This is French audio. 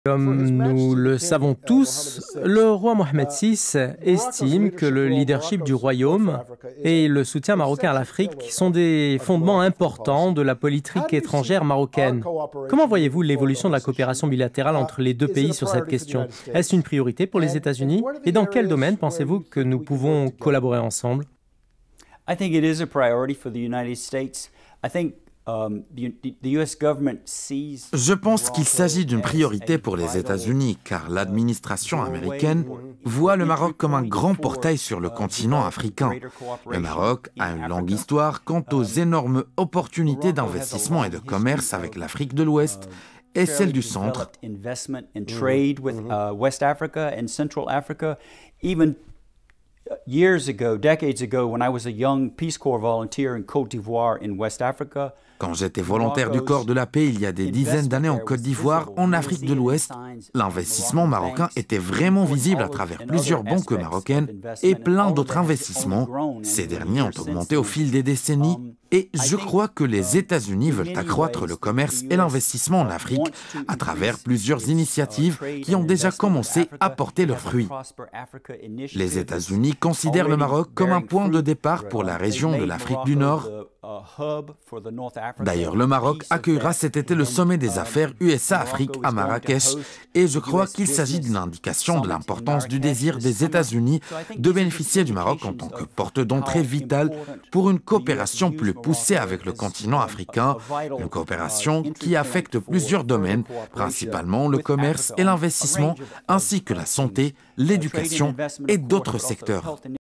Comme nous le savons tous, le roi Mohamed VI estime que le leadership du royaume et le soutien marocain à l'Afrique sont des fondements importants de la politique étrangère marocaine. Comment voyez-vous l'évolution de la coopération bilatérale entre les deux pays sur cette question? Est-ce une priorité pour les États-Unis? Et dans quel domaine pensez-vous que nous pouvons collaborer ensemble? I think it is a priority for the United States. I think Je pense qu'il s'agit d'une priorité pour les États-Unis, car l'administration américaine voit le Maroc comme un grand portail sur le continent africain. Le Maroc a une longue histoire quant aux énormes opportunités d'investissement et de commerce avec l'Afrique de l'Ouest et celle du centre. Years ago, decades ago, when I was a young Peace Corps volunteer in Côte d'Ivoire in West Africa, quand j'étais volontaire du corps de la paix il y a des dizaines d'années en Côte d'Ivoire, en Afrique de l'Ouest, l'investissement marocain était vraiment visible à travers plusieurs banques marocaines et plein d'autres investissements. Ces derniers ont augmenté au fil des décennies et je crois que les États-Unis veulent accroître le commerce et l'investissement en Afrique à travers plusieurs initiatives qui ont déjà commencé à porter leurs fruits. Les États-Unis considèrent le Maroc comme un point de départ pour la région de l'Afrique du Nord. D'ailleurs, le Maroc accueillera cet été le sommet des affaires USA-Afrique à Marrakech et je crois qu'il s'agit d'une indication de l'importance du désir des États-Unis de bénéficier du Maroc en tant que porte d'entrée vitale pour une coopération plus poussée avec le continent africain, une coopération qui affecte plusieurs domaines, principalement le commerce et l'investissement, ainsi que la santé, l'éducation et d'autres secteurs.